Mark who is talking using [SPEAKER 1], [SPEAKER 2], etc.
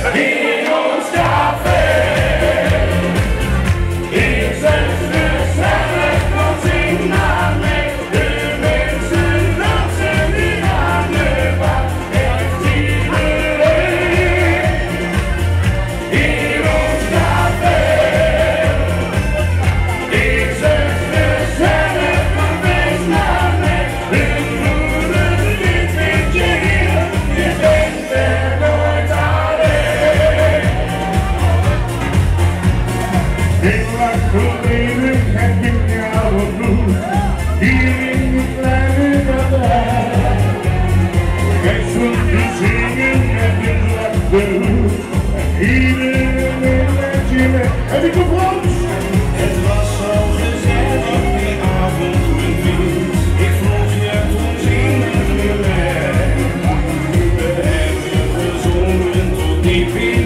[SPEAKER 1] in ons café. Ik zet gezellig, want zing maar mee. De mensen dansen die aan de baan. Echt iedereen in ons café. Ik zet gezellig, want wees maar mee. Een broederlied vind je hier, je bent er nooit alleen. Heel lang geleden heb ik jou ontmoet, hier in die kleine abdij. Jij stond te zingen met je zwarte hoed, en iedereen met je mee. Heb ik op ons?
[SPEAKER 2] Het was zo gezellig die avond, mijn vriend. Ik vroeg je toen zingen we mee. We hebben gezongen tot diep in